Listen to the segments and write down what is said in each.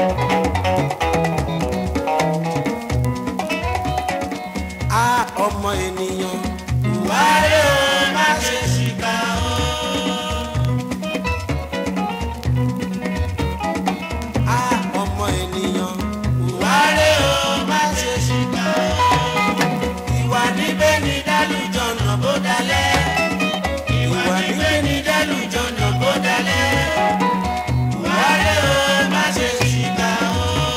ọmọ ènìyàn wáyé o má ṣe ṣìkà o. ọmọ ènìyàn wáyé o má ṣe ṣìkà o. ìwà níbẹ̀ ni dálùjọ nà bó dalẹ̀. ìwà níbẹ̀ ni dálùjọ nà bó dalẹ̀. wáyé o má ṣe ṣìkà o.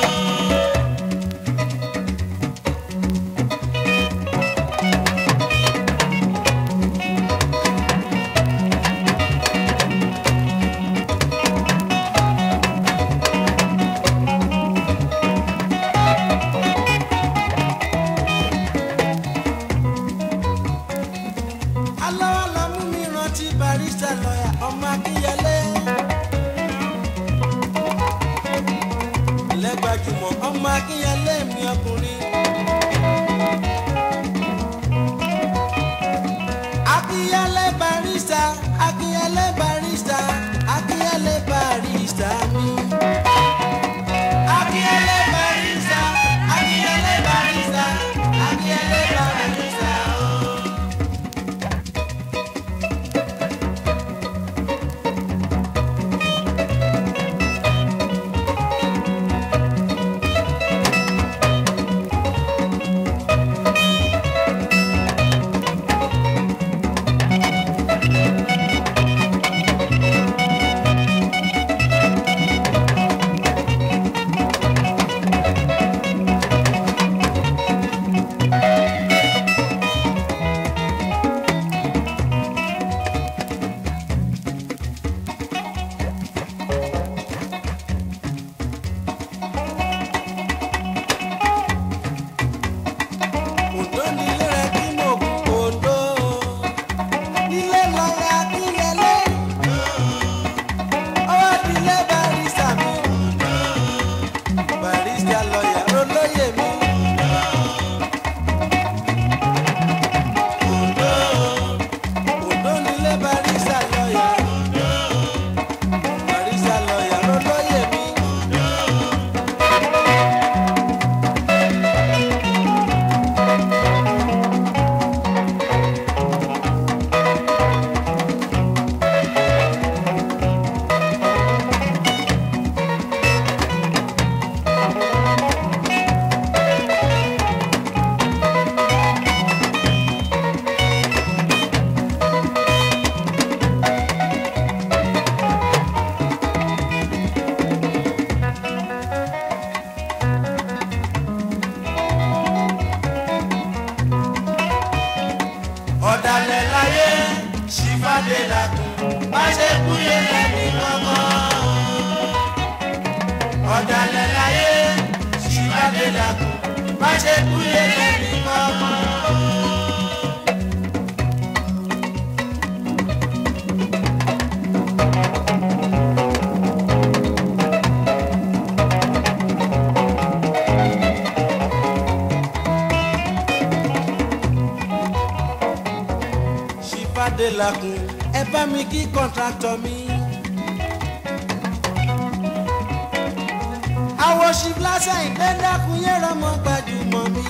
Barrister lawyer ọmọ Akínyẹlé lẹ́gbàjúmọ̀ ọmọ Akínyẹlé mi ọkùnrin. Akínyẹlé barrister Akínyẹlé barrister Akínyẹlé barrister mi. Akínyẹlé barrister Akínyẹlé barrister Akínyẹlé barrister o. Ọ̀dàlẹ̀ láyé ṣìfàdé làkùn má ṣe kúyè lẹ́ni kankan. Ọ̀dàlẹ̀ láyé ṣìfàdé làkùn má ṣe kúyè lẹ́ni kankan. Ṣìfàdé làkùn ẹ bá mi kí kọ́ńtráktọ̀ mi. Àwọn ṣìfìlásà ìdẹ́dàkùn yẹn rọmọ gbajúmọ̀ mi.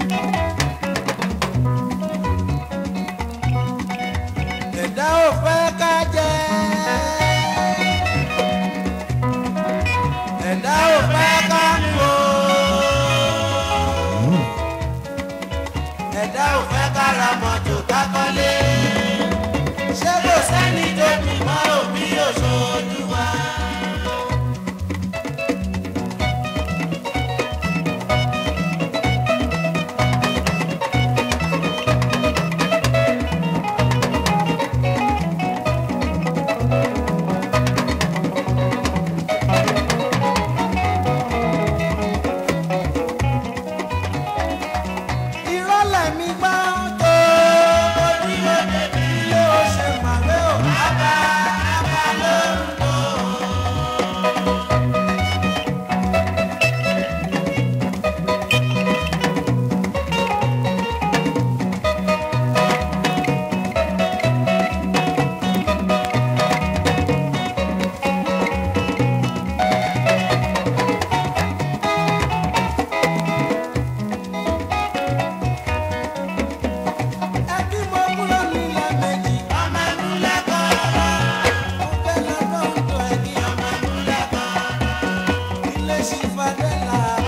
Ẹ̀dá ò fẹ́ ká jẹ. Ẹ̀dá ò fẹ́ ká mú o. Ẹ̀dá ò fẹ́ ká ra mọ́tò ká kọ́lé. Ṣé kò sẹ́ni tó dùn mọ́ òbí òṣòdù wa? Ìrọ̀lẹ́ mi gbọ́ tó ojú ṣì fàdélà.